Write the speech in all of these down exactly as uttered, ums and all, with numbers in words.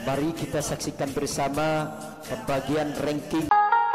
Mari kita saksikan bersama pembagian ranking.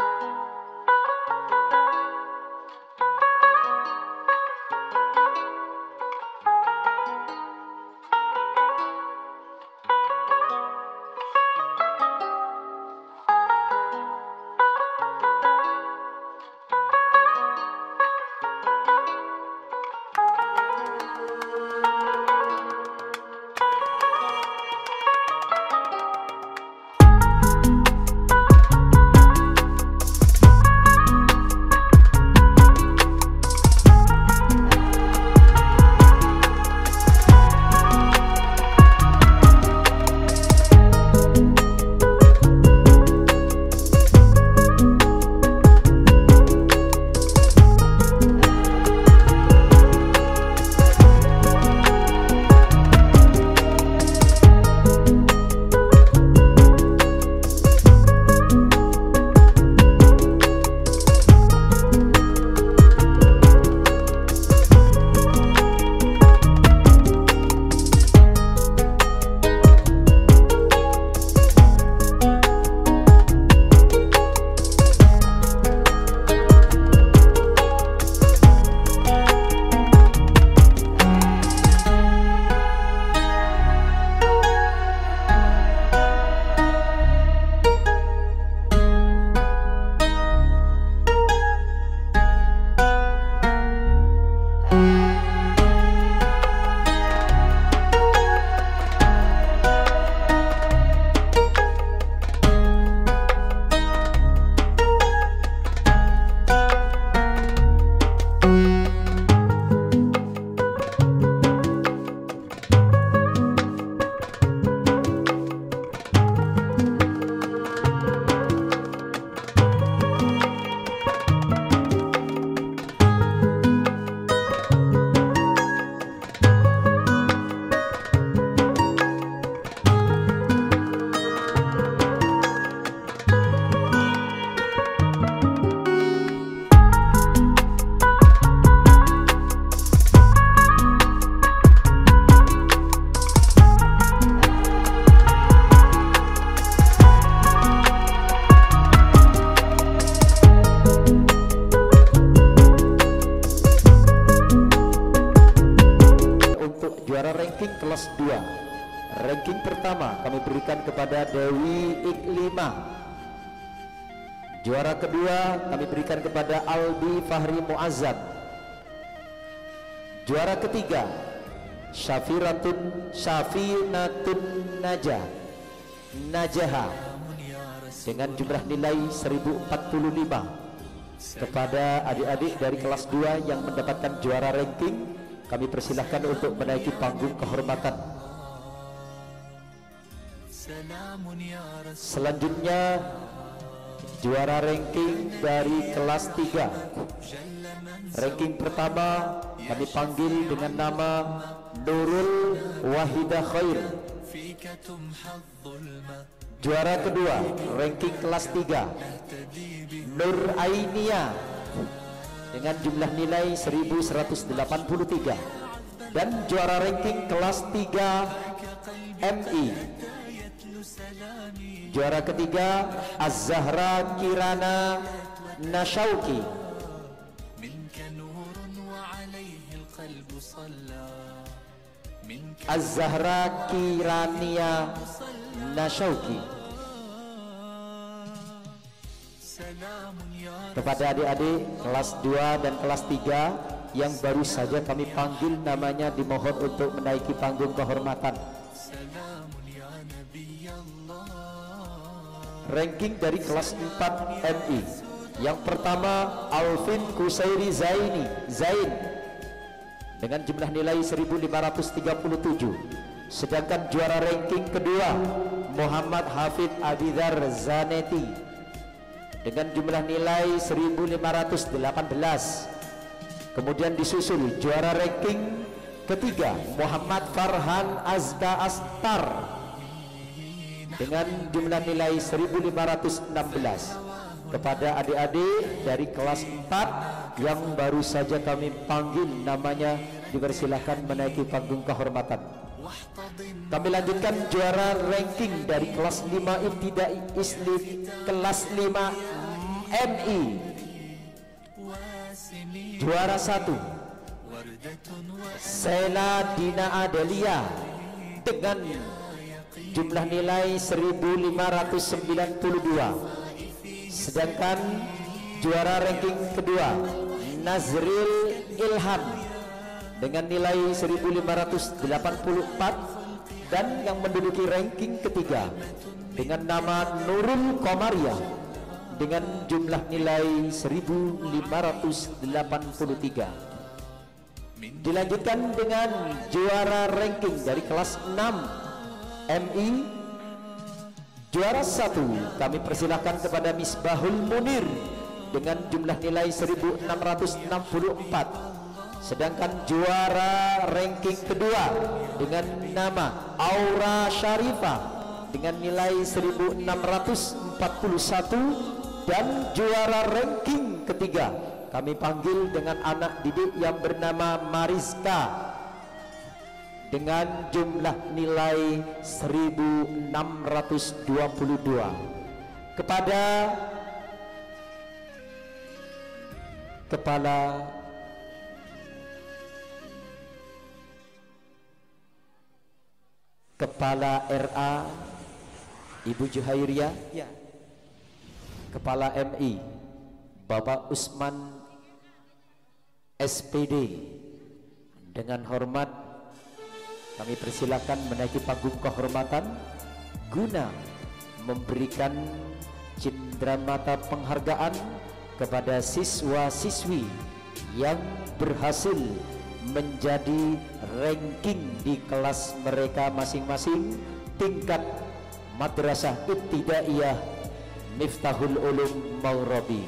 Ranking kelas dua. Ranking pertama kami berikan kepada Dewi Iklima. Juara kedua kami berikan kepada Albi Fahri Muazzam. Juara ketiga Syafiratun Syafinatun Najah Najaha dengan jumlah nilai seribu empat puluh lima. Kepada adik-adik dari kelas dua yang mendapatkan juara ranking, kami persilahkan untuk menaiki panggung kehormatan. Selanjutnya juara ranking dari kelas tiga. Ranking pertama kami panggil dengan nama Nurul Wahidah Khair. Juara kedua ranking kelas tiga Nur Ainia dengan jumlah nilai seribu seratus delapan puluh tiga. Dan juara ranking kelas tiga M I. Juara ketiga Az-Zahra Kirana Nashauki. Az-Zahra Kirania Nashauki. Kepada adik-adik kelas dua dan kelas tiga yang baru saja kami panggil namanya, dimohon untuk menaiki panggung kehormatan. Ranking dari kelas empat M I. Yang pertama Alvin Kusairi Zaini Zain dengan jumlah nilai seribu lima ratus tiga puluh tujuh. Sedangkan juara ranking kedua Muhammad Hafid Abidar Zaneti dengan jumlah nilai seribu lima ratus delapan belas. Kemudian disusul juara ranking ketiga Muhammad Farhan Azka Astar dengan jumlah nilai seribu lima ratus enam belas. Kepada adik-adik dari kelas empat yang baru saja kami panggil namanya, dipersilahkan menaiki panggung kehormatan. Kami lanjutkan juara ranking dari kelas lima Ibtidai Islim kelas lima M I. Juara satu Sela Dina Adelia dengan jumlah nilai seribu lima ratus sembilan puluh dua. Sedangkan juara ranking kedua Nazril Ilham dengan nilai seribu lima ratus delapan puluh empat, dan yang menduduki ranking ketiga dengan nama Nurul Komariah dengan jumlah nilai seribu lima ratus delapan puluh tiga. Dilanjutkan dengan juara ranking dari kelas enam M I. Juara satu kami persilahkan kepada Misbahul Munir dengan jumlah nilai seribu enam ratus enam puluh empat. Sedangkan juara ranking kedua dengan nama Aura Syarifah dengan nilai seribu enam ratus empat puluh satu, dan juara ranking ketiga kami panggil dengan anak didik yang bernama Mariska dengan jumlah nilai seribu enam ratus dua puluh dua. Kepada Kepala Kepala R A Ibu Juhairiyah, ya. Kepala M I Bapak Usman S P D, dengan hormat kami persilakan menaiki panggung kehormatan guna memberikan cindramata penghargaan kepada siswa-siswi yang berhasil menjadi ranking di kelas mereka masing-masing tingkat Madrasah Ibtidaiyah Miftahul Ulum Maghrabi.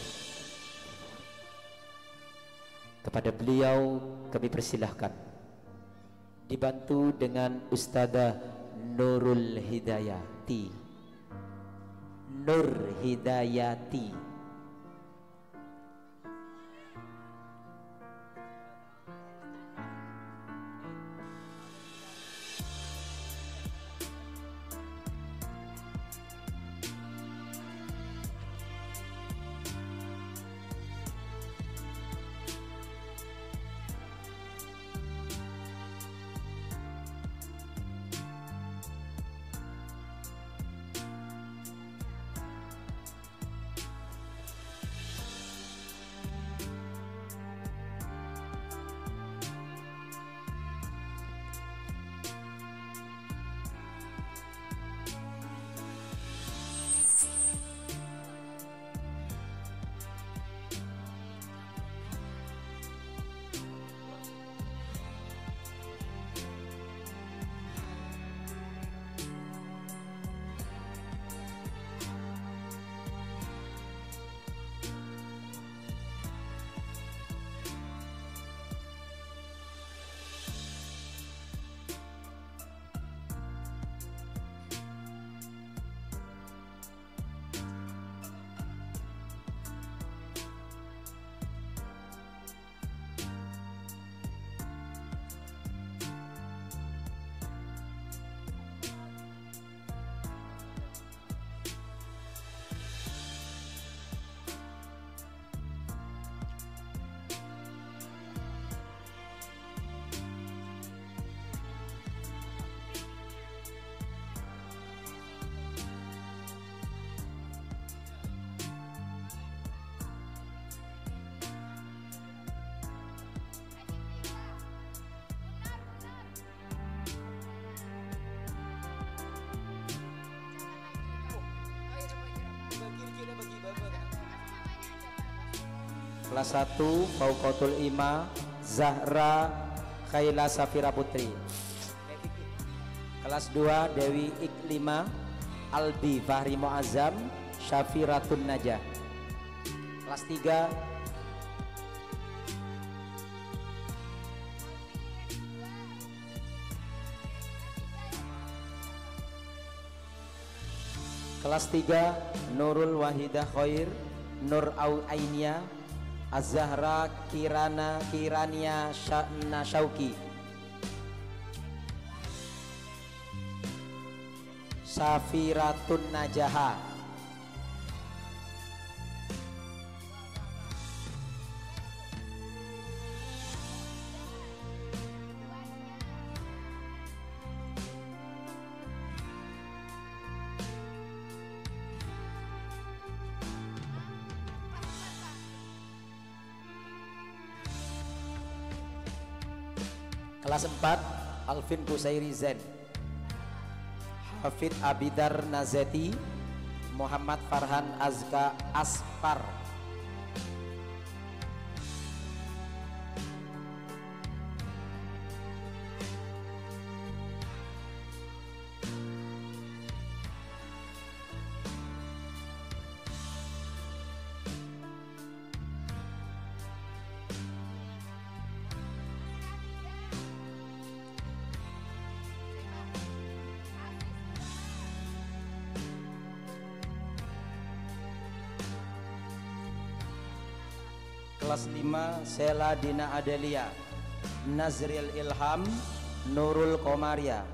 Kepada beliau kami persilahkan dibantu dengan Ustadzah Nurul Hidayati. Nur Hidayati. Kelas satu Fauqatul Ima Zahra Khaila Safira Putri. Kelas dua Dewi Iklima Albi Fahri Muazzam Syafiratun Najah. Kelas tiga Kelas tiga Nurul Wahidah Khair Nur Au Ainia Az-Zahra Kirana Kirania Syana Syauki. Safiratun Najaha. Kelas empat Alvin Kusairi Zen, Hafid Abidar Nazeti, Muhammad Farhan Azka Aspar. Kelas lima Sela Dina Adelia, Nazril Ilham, Nurul Komaria.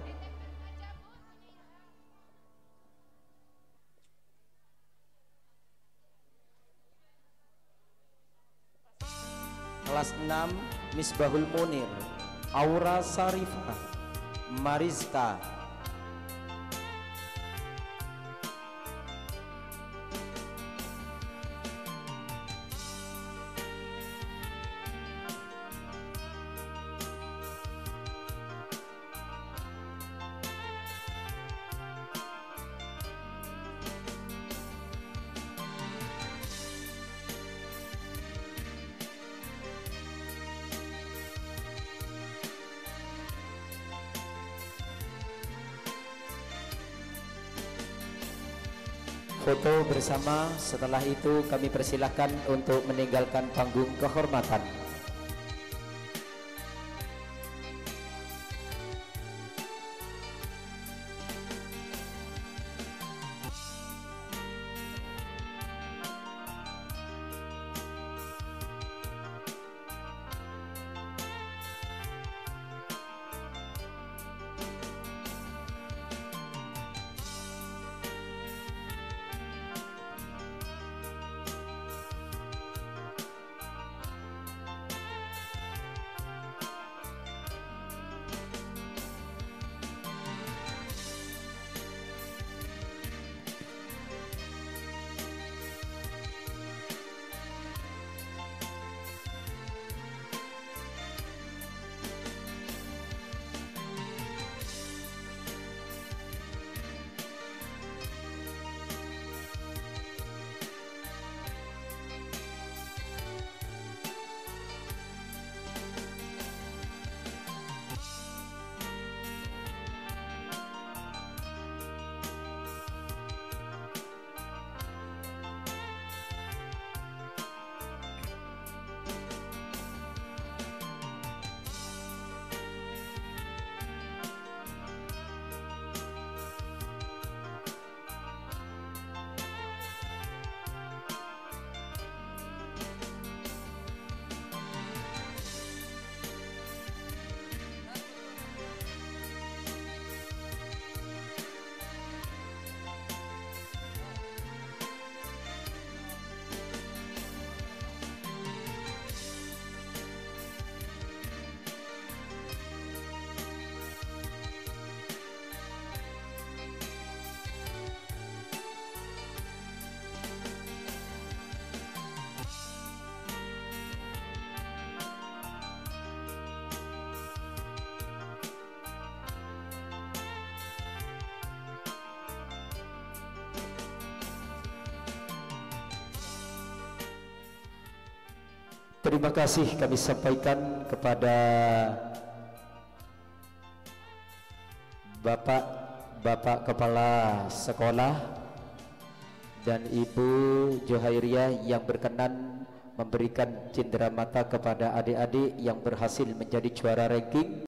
Kelas enam Misbahul Munir, Aura Sarifah, Mariska. Foto bersama, setelah itu kami persilahkan untuk meninggalkan panggung kehormatan. Terima kasih kami sampaikan kepada Bapak-Bapak Kepala Sekolah dan Ibu Johairiah yang berkenan memberikan cenderamata kepada adik-adik yang berhasil menjadi juara ranking.